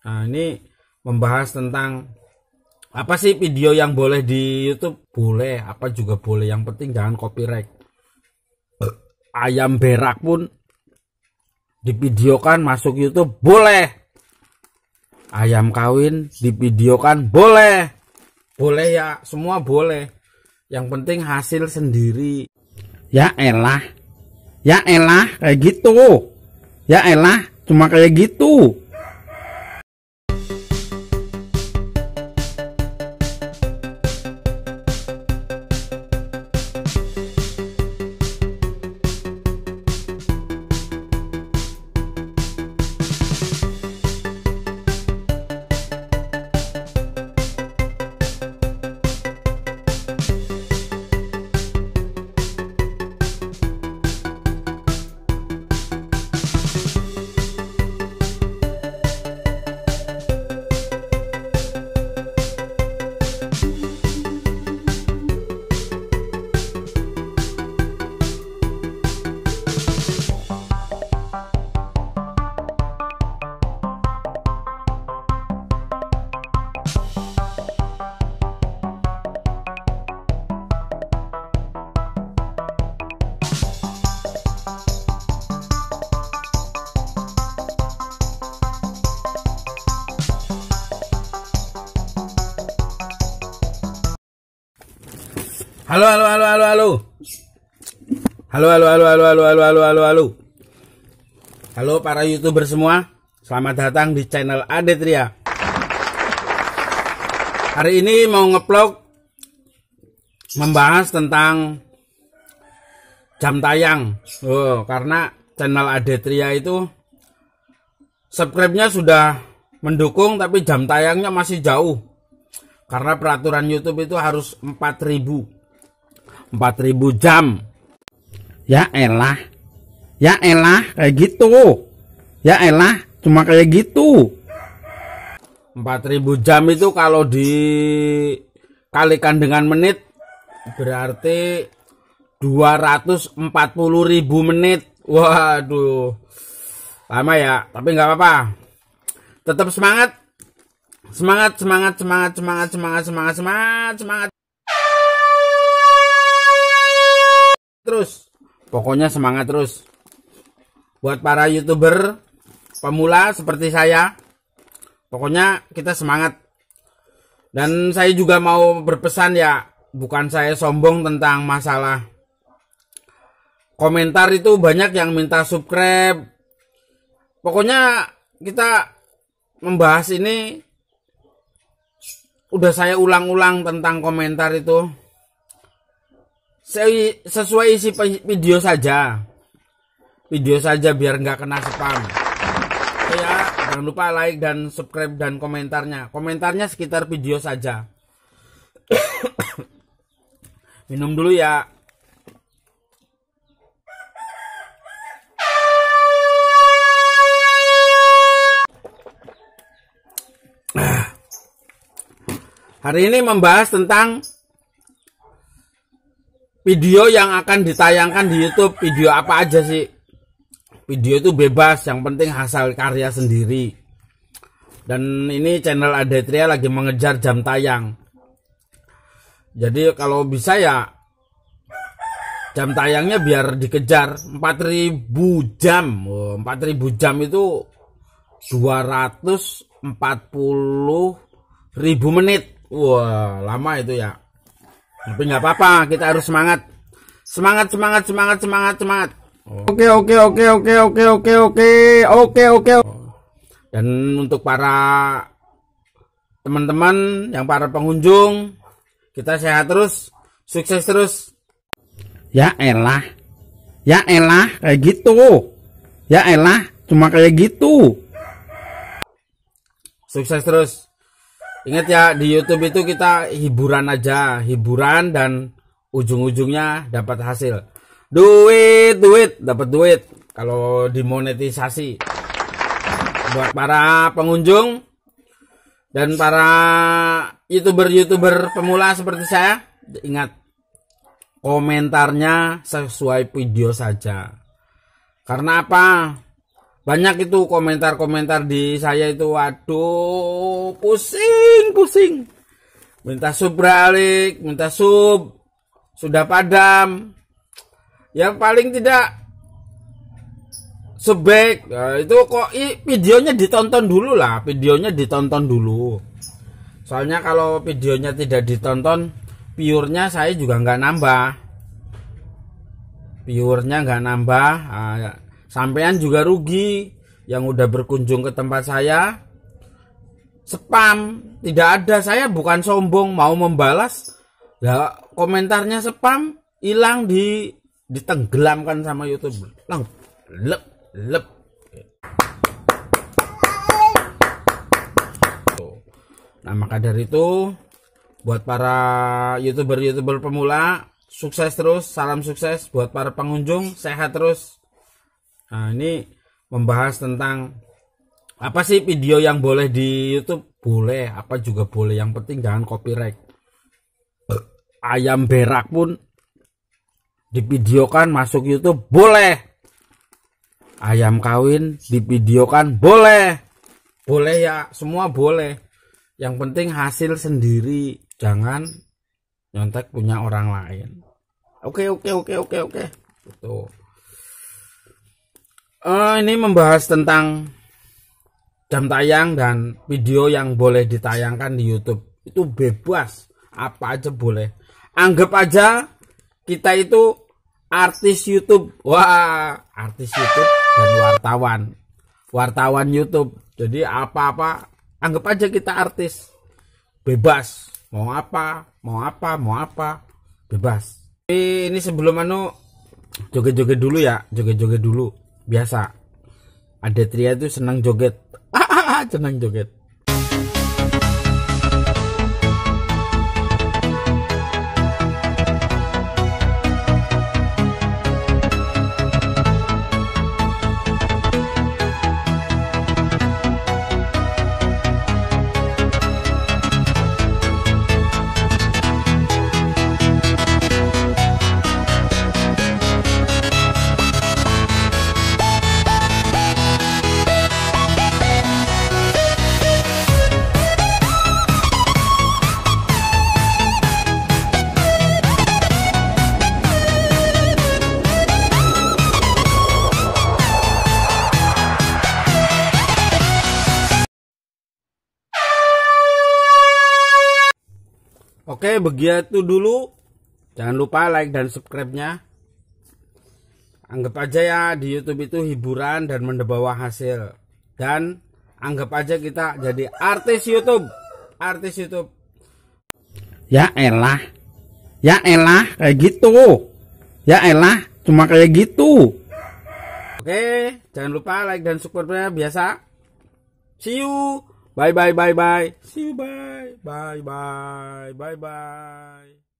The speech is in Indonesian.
Nah, ini membahas tentang apa sih video yang boleh di YouTube? Boleh, apa juga boleh. Yang penting jangan copyright. Ayam berak pun divideokan masuk YouTube boleh. Ayam kawin divideokan boleh. Boleh ya, semua boleh. Yang penting hasil sendiri. Ya elah. Ya elah kayak gitu. Ya elah cuma kayak gitu. Halo. Halo para YouTuber semua. Selamat datang di channel Adetria. Hari ini mau nge-vlog membahas tentang jam tayang. Karena channel Adetria itu subscribe-nya sudah mendukung tapi jam tayangnya masih jauh. Karena peraturan YouTube itu harus 4.000 jam. Ya elah kayak gitu. Ya elah cuma kayak gitu. 4.000 jam itu kalau dikalikan dengan menit berarti 240.000 menit. Waduh, lama ya, tapi nggak apa-apa. Tetap semangat. Semangat. Terus, pokoknya semangat terus. Buat para YouTuber pemula seperti saya, pokoknya kita semangat. Dan saya juga mau berpesan ya, bukan saya sombong tentang masalah komentar itu banyak yang minta subscribe. Pokoknya kita membahas ini udah saya ulang-ulang tentang komentar itu. Sesuai isi video saja biar nggak kena spam. Ya, jangan lupa like dan subscribe dan komentarnya sekitar video saja. Minum dulu ya. Hari ini membahas tentang video yang akan ditayangkan di YouTube. Video apa aja sih? Video itu bebas, yang penting hasil karya sendiri. Dan ini channel Adetria lagi mengejar jam tayang. Jadi kalau bisa ya jam tayangnya biar dikejar 4.000 jam. 4.000 jam itu 240.000 menit. Wah, lama itu ya. Tapi nggak apa-apa, kita harus semangat. Semangat. Oke. Dan untuk para teman-teman, yang para pengunjung, kita sehat terus, sukses terus. Ya elah kayak gitu. Ya elah cuma kayak gitu. Sukses terus. Ingat ya, di YouTube itu kita hiburan aja, hiburan dan ujung-ujungnya dapat hasil. Dapat duit kalau dimonetisasi. Buat para pengunjung dan para YouTuber pemula seperti saya, ingat komentarnya sesuai video saja. Karena apa? banyak itu komentar-komentar di saya itu, waduh, pusing. Minta sub balik, minta sub, sudah padam. Ya paling tidak sebek. Nah, itu kok videonya ditonton dulu lah, Soalnya kalau videonya tidak ditonton, viewernya saya juga nggak nambah. Sampean juga rugi yang udah berkunjung ke tempat saya. Spam tidak ada, saya bukan sombong mau membalas. Ya komentarnya spam, hilang ditenggelamkan sama YouTube. Lep. Nah, maka dari itu buat para youtuber pemula, sukses terus, salam sukses. Buat para pengunjung, sehat terus. Nah, ini membahas tentang apa sih video yang boleh di YouTube, boleh, apa juga boleh, yang penting jangan copyright. Ayam berak pun divideokan masuk YouTube boleh. Ayam kawin divideokan boleh ya, semua boleh. Yang penting hasil sendiri, jangan nyontek punya orang lain. Oke. Tuh. Ini membahas tentang jam tayang dan video yang boleh ditayangkan di YouTube. Itu bebas, apa aja boleh. Anggap aja kita itu artis YouTube. Wah, artis YouTube dan wartawan YouTube. Jadi apa-apa, anggap aja kita artis, bebas, mau apa, bebas. Ini sebelum joget-joget dulu ya, biasa. Ada Tria itu senang joget, senang joget. Oke, begitu dulu. Jangan lupa like dan subscribe-nya. Anggap aja ya di YouTube itu hiburan dan membawa hasil. Dan anggap aja kita jadi artis YouTube. Ya elah kayak gitu. Cuma kayak gitu. Oke, jangan lupa like dan subscribe-nya biasa. See you. Bye. See you, bye. Bye.